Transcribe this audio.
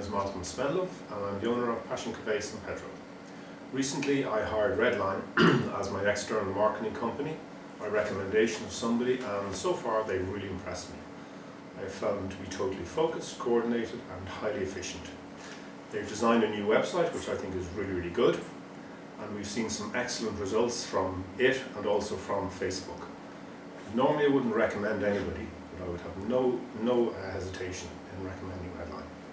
is Malcolm Spendlove and I'm the owner of Passion Café St. Pedro. Recently I hired Redline as my external marketing company by recommendation of somebody, and so far they've really impressed me. I've found them to be totally focused, coordinated and highly efficient. They've designed a new website which I think is really good, and we've seen some excellent results from it and also from Facebook. Normally I wouldn't recommend anybody, but I would have no hesitation in recommending Redline.